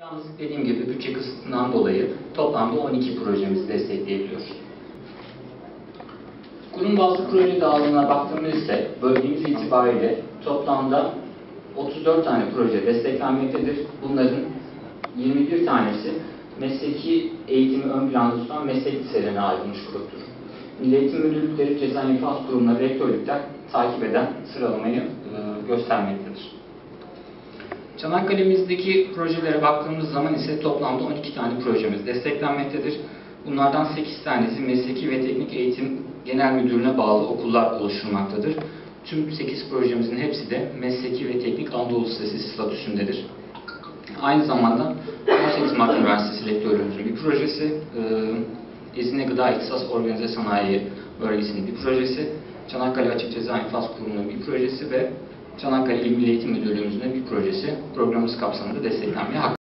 Yalnız dediğim gibi bütçe kısıtından dolayı toplamda 12 projemizi destekleyebiliyor. Kurum bazlı proje dağılımına baktığımız ise bölgemiz itibariyle toplamda 34 tane proje desteklenmektedir. Bunların 21 tanesi mesleki eğitimi ön planda tutan meslek liselerine ayrılmış gruptur. Milli Eğitim Müdürlükleri, Ceza İnfaz Kurumları, rektörlükler takip eden sıralamayı göstermektedir. Çanakkale'mizdeki projelere baktığımız zaman ise toplamda 12 tane projemiz desteklenmektedir. Bunlardan 8 tanesi Mesleki ve Teknik Eğitim Genel Müdürlüğü'ne bağlı okullar oluşturmaktadır. Tüm 8 projemizin hepsi de Mesleki ve Teknik Anadolu Lisesi statüsündedir. Aynı zamanda 18 Mart Üniversitesi Rektörlüğümüzün bir projesi, Ezine Gıda İhtisas Organize Sanayi Bölgesi'nin bir projesi, Çanakkale Açık Ceza İnfaz Kurumu'nun bir projesi ve Çanakkale İl Milli Eğitim Müdürlüğümüzün bir projesi programımız kapsamında desteklenmeye